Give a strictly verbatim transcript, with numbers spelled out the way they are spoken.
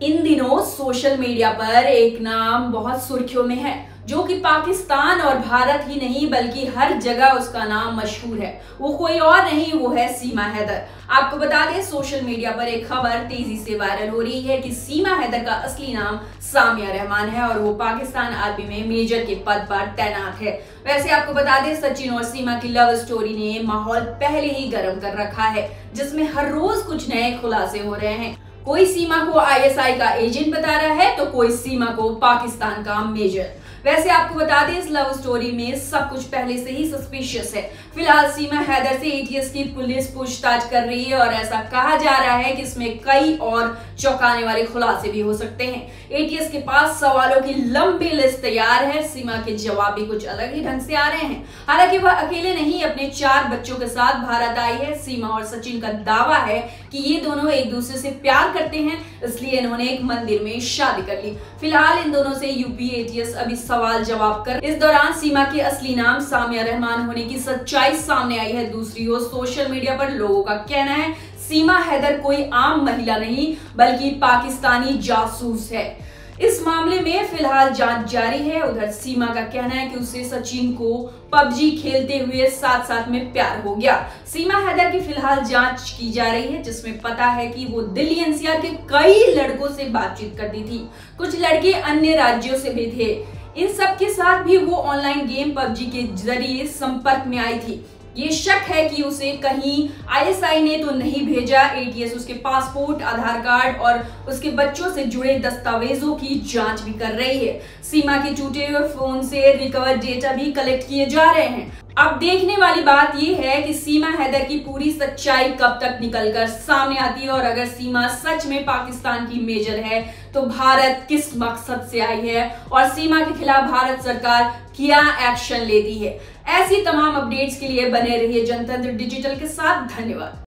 इन दिनों social media पर एक नाम बहुत सुर्खियों में है, जो कि पाकिस्तान और भारत ही नहीं बल्कि हर जगह उसका नाम मशहूर है। वो कोई और नहीं, वो है सीमा हैदर। आपको बता दें, सोशल मीडिया पर एक खबर तेजी से वायरल हो रही है कि सीमा हैदर का असली नाम सामिया रहमान है और वो पाकिस्तान आर्मी में मेजर के पद पर तैनात है। वैसे आपको बता दें, सचिन और सीमा की लव स्टोरी ने माहौल पहले ही गर्म कर रखा है, जिसमें हर रोज कुछ नए खुलासे हो रहे हैं। कोई सीमा को आई एस आई का एजेंट बता रहा है तो कोई सीमा को पाकिस्तान का मेजर। वैसे आपको बता दें, इस लव स्टोरी में सब कुछ पहले से ही सस्पिशियस है। फिलहाल सीमा हैदर से ए टी एस की पुलिस पूछताछ कर रही है और ऐसा कहा जा रहा है कि इसमें कई और चौंकाने वाले खुलासे भी हो सकते हैं। ए टी एस के पास सवालों की लंबी लिस्ट तैयार है। सीमा के जवाब भी कुछ अलग ही ढंग से आ रहे हैं। हालांकि वह अकेले नहीं, अपने चार बच्चों के साथ भारत आई है। सीमा और सचिन का दावा है कि ये दोनों एक दूसरे से प्यार करते हैं, इसलिए इन्होंने एक मंदिर में शादी कर ली। फिलहाल इन दोनों से यूपी ए टी एस अभी सवाल जवाब कर। इस दौरान सीमा के असली नाम सामिया रहमान होने की सच्चाई सामने आई है। दूसरी ओर सोशल मीडिया पर लोगों का कहना है सीमा हैदर कोई आम महिला नहीं बल्कि पाकिस्तानी जासूस है। इस मामले में फिलहाल जांच जारी है। उधर सीमा का कहना है कि उसे सचिन को पबजी खेलते हुए साथ साथ में प्यार हो गया। सीमा हैदर की फिलहाल जांच की जा रही है, जिसमें पता है कि वो दिल्ली एन सी आर के कई लड़कों से बातचीत करती थी। कुछ लड़के अन्य राज्यों से भी थे। इन सब के साथ भी वो ऑनलाइन गेम पबजी के जरिए संपर्क में आई थी। ये शक है कि उसे कहीं आई एस आई ने तो नहीं भेजा। ए टी एस उसके पासपोर्ट, आधार कार्ड और उसके बच्चों से जुड़े दस्तावेजों की जांच भी कर रही है। सीमा के टूटे हुए फोन से रिकवर डेटा भी कलेक्ट किए जा रहे हैं। अब देखने वाली बात यह है कि सीमा हैदर की पूरी सच्चाई कब तक निकलकर सामने आती है और अगर सीमा सच में पाकिस्तान की मेजर है तो भारत किस मकसद से आई है और सीमा के खिलाफ भारत सरकार क्या एक्शन लेती है। ऐसी तमाम अपडेट्स के लिए बने रहिए जनतंत्र डिजिटल के साथ। धन्यवाद।